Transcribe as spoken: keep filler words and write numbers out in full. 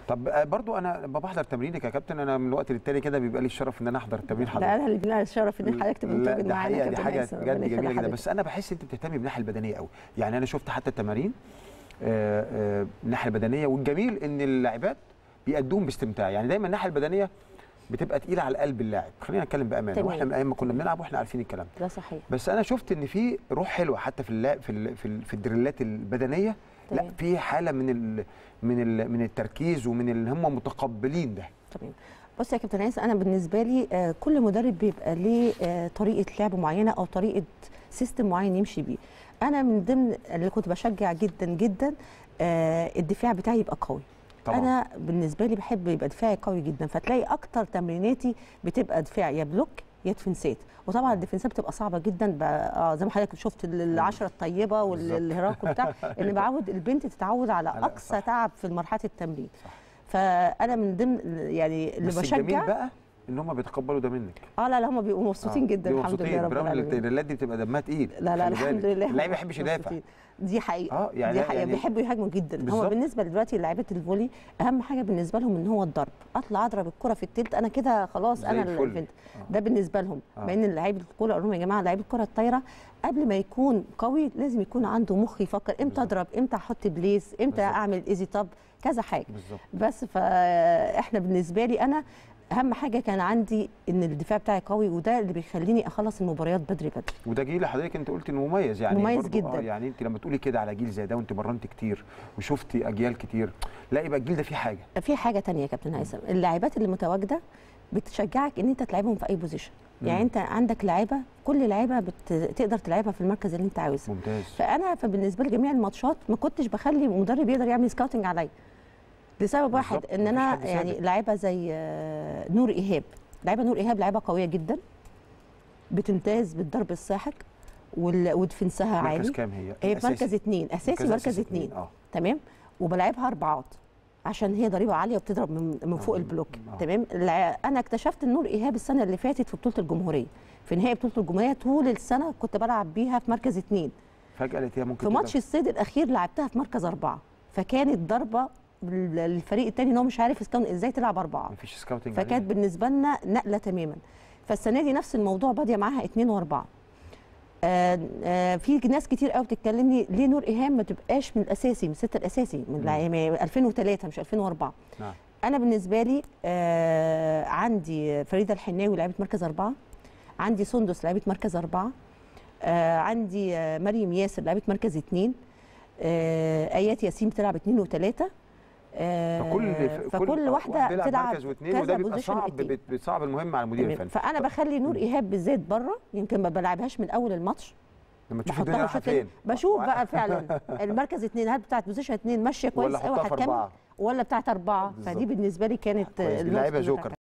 طب برضو انا لما بحضر تمرينك يا كابتن، انا من الوقت للتاني كده بيبقى لي الشرف ان انا احضر التمرين حضرتك. لا انا اللي بينا الشرف ان حضرتك تبقى متواجد معانا. لا دي حاجه بجد جميله جدا، بس انا بحس انت بتهتمي بالناحيه البدنيه قوي. يعني انا شفت حتى التمارين الناحيه البدنيه، والجميل ان اللاعبات بيأدوهم باستمتاع. يعني دايما الناحيه البدنيه بتبقى تقيله على قلب اللاعب، خلينا نتكلم بامانه، واحنا من ايام ما كنا بنلعب واحنا عارفين الكلام ده صحيح. بس انا شفت ان في روح حلوه حتى في اللاعب في ال في, ال في الدريلات البدنيه. تمام. لا في حاله من ال من ال من التركيز ومن اللي هم متقبلين ده. تمام. بص يا كابتن عايز، انا بالنسبه لي آه كل مدرب بيبقى ليه آه طريقه لعب معينه او طريقه سيستم معين يمشي بيه. انا من ضمن اللي كنت بشجع جدا جدا آه الدفاع بتاعي يبقى قوي. طبعا. انا بالنسبه لي بحب يبقى دفاعي قوي جدا، فتلاقي اكتر تمريناتي بتبقى دفاع، يا بلوك يا ديفنسات. وطبعا الديفنسات بتبقى صعبه جدا اه زي ما حضرتك شفت العشره الطيبه والهراك وبتاع ان بعود البنت تتعود على اقصى صح. تعب في مرحله التمرين. صح. فانا من ضمن يعني اللي بس بشجع الجميل بقى ان هم بيتقبلوا ده منك. اه لا لا هم بيبقوا مبسوطين آه. جدا الحمد لله رب العالمين. الريلات دي بتبقى دمها تقيل. لا لا الحمد لله. اللاعب ما بيحبش يدافع. دي حقيقه. اه يعني دي حقيقه يعني بيحبوا يهاجموا جدا. هم بالنسبه دلوقتي لعيبه الفولي اهم حاجه بالنسبه لهم ان هو الضرب، اطلع اضرب الكره في التلت انا كده خلاص انا الفنت. آه. ده بالنسبه لهم. آه. مع ان لعيبه الكوره قالوا لهم يا جماعه لعيب الكره الطايره قبل ما يكون قوي لازم يكون عنده مخ يفكر امتى اضرب، امتى احط بليس، امتى بالزبط. اعمل ايزي توب، كذا حاجه. بالزبط. بس فاحنا بالنسبه لي انا اهم حاجه كان عندي ان الدفاع بتاعي قوي، وده اللي بيخليني اخلص المباريات بدري بدري. وده جيل حضرتك انت قلت انه مميز يعني مميز جدا. آه يعني انت لما تقولي كده على جيل زي ده وانت مرنت كتير وشفتي اجيال كتير، لا يبقى الجيل ده فيه حاجه. في حاجه ثانيه يا كابتن هيثم، اللاعبات اللي متواجده بتشجعك ان انت تلعبهم في اي بوزيشن. يعني انت عندك لعيبه كل لعيبه بتقدر تلعبها في المركز اللي انت عاوزه. ممتاز. فانا فبالنسبه لي جميع الماتشات ما كنتش بخلي مدرب يقدر يعمل سكاوتنج عليا لسبب واحد، ان انا يعني لعيبه زي نور ايهاب. لعيبه نور ايهاب لعيبه قويه جدا بتمتاز بالضرب الساحق ودفنسها عالي. مركز كام هي؟ هي في مركز اثنين اساسي. مركز, مركز اثنين. اه تمام. وبلعبها اربعات عشان هي ضريبه عاليه وبتضرب من, من فوق آه. البلوك. آه. تمام. انا اكتشفت النور ايهاب السنه اللي فاتت في بطوله الجمهوريه، في نهائي بطوله الجمهوريه طول السنه كنت بلعب بيها في مركز اثنين. فجاه لقيتيها ممكن في ماتش الصيد الاخير لعبتها في مركز اربعه، فكانت ضربه الفريق الثاني ان هو مش عارف ازاي تلعب اربعه. مفيش سكاوتنج. فكانت بالنسبه لنا نقله تماما. فالسنه دي نفس الموضوع باديه معاها اثنين واربعه. آه آه في ناس كتير قوي بتتكلمني ليه نور ايهاب ما تبقاش من الاساسي، من السته الاساسي من ألفين وثلاثة مش ألفين واربعة. نعم. انا بالنسبه لي آه عندي فريده الحناوي لعيبه مركز اربعه، عندي سندس لعيبه مركز اربعه، آه عندي آه مريم ياسر لعيبه مركز اثنين، آه ايات ياسين بتلعب اثنين وثلاثه. آه فكل فكل كل واحده بتلعب مركز واثنين، وده بيبقى صعب بيصعب المهم على المدير الفني. فانا بخلي نور ايهاب بالذات بره، يمكن ما بلعبهاش من اول الماتش. لما تشوف الدنيا فين بشوف بقى فعلا المركز اثنين هل بتاعت بوزيشن اثنين ماشيه كويس قوي هتكمل ولا بتاعت اربعه. فدي بالنسبه لي كانت لعيبه جوكر.